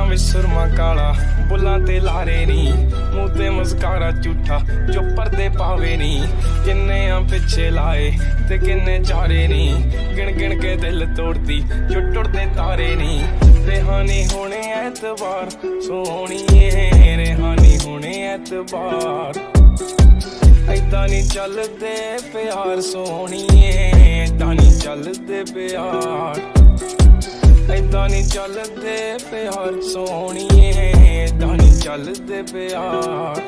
ਵਿੱਚ ਸੁਰਮਾ ਕਾਲਾ ਬੁੱਲਾਂ ਤੇ ਲਾਰੇ ਨੀ ਮੂੰਹ ਤੇ ਮਸਕਾਰਾ ਝੂਠਾ ਜੋ ਪਰਦੇ ਪਾਵੇ ਨੀ ਕਿੰਨੇ ਆ ਪਿੱਛੇ ਲਾਏ ਤੇ ਕਿੰਨੇ ਚਾਰੇ ਨੀ ਗਿਣ ਗਿਣ ਕੇ ਦਿਲ ਤੋੜਦੀ ਜੋ ਟੁੱਟਦੇ ਤਾਰੇ ਨੀ रेहानी होने एतबार सोहणीए रेहानी होने एतबार ऐदा नी चलदे प्यार सोहणीए ऐदा नी चलदे प्यार ऐदा नी चलदे प्यार सोहणीए ऐदा नी चलदे प्यार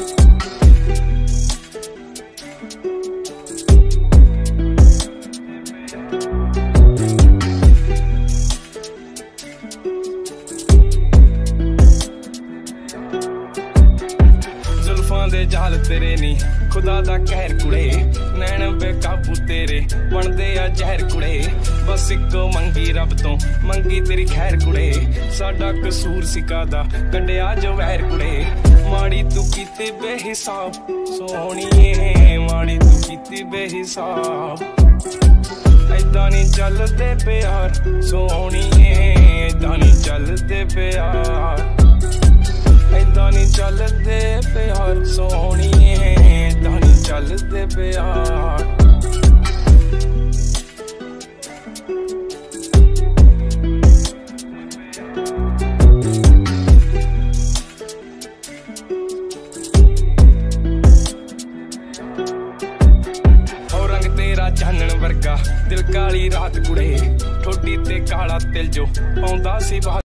दे जाल तेरे नी खुदा दा कहर कुड़े नैन बेकाबू तेरे बनदे आ जहर कुड़े बस इको मंगी रब तो मंगी तेरी खैर कुड़े साडा कसूर सिकादा कड्डिया जो वैर कुड़े माड़ी तू कीती बेहिसाब सोहणीए माड़ी तू कीती बेहिसाब ऐदा नी चलदे प्यार सोहणीए ऐदा नी चलदे प्यार ऐदा नी चलदे प्यार सोहणीए ऐदा नी चलदे प्यार और रंग तेरा चानण वर्गा दिल काली रात कुड़े ठोडी ते काला तिल जो पाउंदा सी